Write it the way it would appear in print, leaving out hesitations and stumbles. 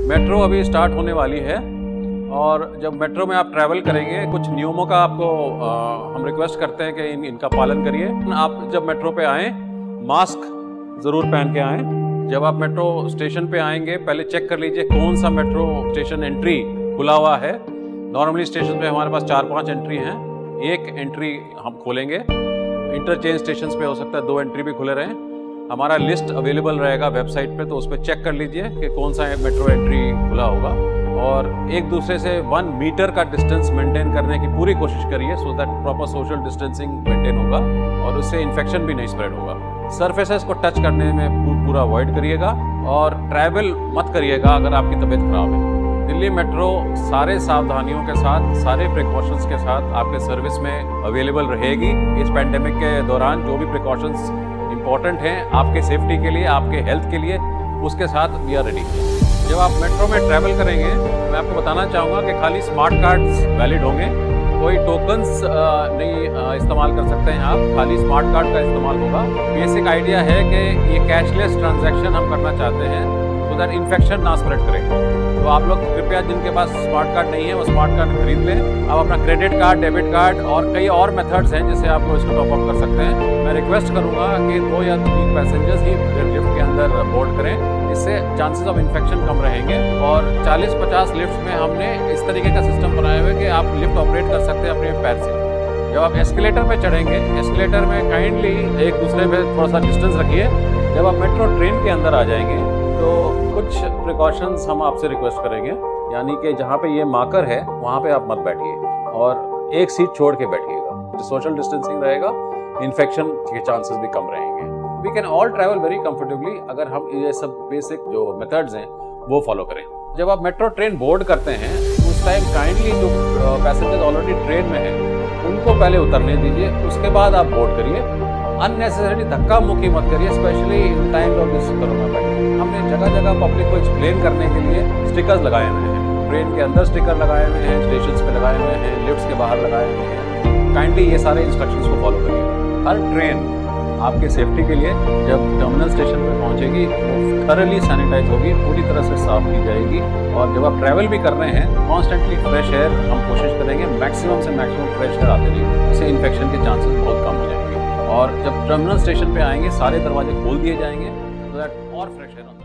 Metro अभी start होने वाली है और जब मेट्रो में आप ट्रैवल करेंगे कुछ नियमों का आपको हम रिक्वेस्ट करते हैं कि इनका पालन करिए। आप जब मेट्रो पे आएँ मास्क ज़रूर पहन के आएँ। जब आप मेट्रो स्टेशन पे आएंगे पहले चेक कर लीजिए कौन सा मेट्रो स्टेशन एंट्री खुला हुआ है। नॉर्मली स्टेशन पे हमारे पास 4-5 एंट्री हैं, एक एंट्री हम खोलेंगे। इंटरचेंज स्टेशन पे हो सकता है 2 एंट्री भी खुले रहें। हमारा लिस्ट अवेलेबल रहेगा वेबसाइट पे, तो उस पर चेक कर लीजिए कि कौन सा मेट्रो एंट्री खुला होगा। और एक दूसरे से 1 मीटर का डिस्टेंस मेंटेन करने की पूरी कोशिश करिए, so that proper social distancing maintain होगा और उससे इन्फेक्शन भी नहीं स्प्रेड होगा। सरफेसेस को टच करने में पूरा अवॉइड करिएगा और ट्रैवल मत करिएगा अगर आपकी तबीयत खराब है। दिल्ली मेट्रो सारे सावधानियों के साथ, सारे प्रिकॉशंस के साथ आपके सर्विस में अवेलेबल रहेगी। इस पैंडेमिक के दौरान जो भी प्रिकॉशंस इंपॉर्टेंट हैं आपके सेफ्टी के लिए, आपके हेल्थ के लिए, उसके साथ वी आर रेडी। जब आप मेट्रो में ट्रैवल करेंगे मैं आपको बताना चाहूँगा कि खाली स्मार्ट कार्ड्स वैलिड होंगे, कोई टोकन्स नहीं इस्तेमाल कर सकते हैं आप, खाली स्मार्ट कार्ड का इस्तेमाल होगा। बेसिक आइडिया है कि ये कैशलेस ट्रांजैक्शन हम करना चाहते हैं सो दैट इन्फेक्शन ना स्प्रेड करे। तो आप लोग कृपया जिनके पास स्मार्ट कार्ड नहीं है वो स्मार्ट कार्ड खरीद लें। आप अपना क्रेडिट कार्ड, डेबिट कार्ड और कई और मेथड्स हैं जिससे आप लोग इसको टॉपअप कर सकते हैं। मैं रिक्वेस्ट करूंगा कि 2 या 3 पैसेंजर्स ही लिफ्ट के अंदर बोर्ड करें, इससे चांसेस ऑफ इन्फेक्शन कम रहेंगे। और 40-50 लिफ्ट में हमने इस तरीके का सिस्टम बनाया हुआ है कि आप लिफ्ट ऑपरेट कर सकते हैं अपने पैर से। जब आप एस्केलेटर पे चढ़ेंगे, एस्केलेटर में काइंडली एक दूसरे पे थोड़ा सा डिस्टेंस रखिए। जब आप मेट्रो ट्रेन के अंदर आ जाएंगे तो कुछ प्रिकॉशंस हम आपसे रिक्वेस्ट करेंगे, यानी कि जहाँ पे ये मार्कर है वहाँ पे आप मत बैठिए और एक सीट छोड़ के बैठिएगा। सोशल डिस्टेंसिंग रहेगा, इन्फेक्शन के चांसेस भी कम रहेंगे। We can all travel very comfortably अगर हम ये सब बेसिक जो मेथड्स हैं वो फॉलो करें। जब आप मेट्रो ट्रेन बोर्ड करते हैं उस टाइम काइंडली जो पैसेंजर्स ऑलरेडी ट्रेन में हैं उनको पहले उतरने दीजिए, उसके बाद आप बोर्ड करिए। अननेसेसरी धक्का मुक्की मत करिए, specially in times of this corona pandemic. हमने जगह जगह पब्लिक को एक्सप्लेन करने के लिए स्टिकर्स लगाए हुए हैं, ट्रेन के अंदर स्टिकर लगाए हुए हैं, स्टेशंस पे लगाए हुए हैं, लिफ्ट्स के बाहर लगाए हुए हैं। काइंडली ये सारे इंस्ट्रक्शंस को फॉलो करिए। हर ट्रेन आपके सेफ्टी के लिए जब टर्मिनल स्टेशन पर पहुंचेगी वो थरली सैनिटाइज होगी, पूरी तरह से साफ की जाएगी। और जब आप ट्रैवल भी कर रहे हैं कॉन्स्टेंटली फ्रेश एयर हम कोशिश करेंगे मैक्सिमम से मैक्सिमम फ्रेश एयर आते रहिए, इससे इन्फेक्शन के चांसेस बहुत कम हो जाएंगे। और जब टर्मिनल स्टेशन पे आएंगे सारे दरवाजे खोल दिए जाएंगे तो दैट और फ्रेश एयर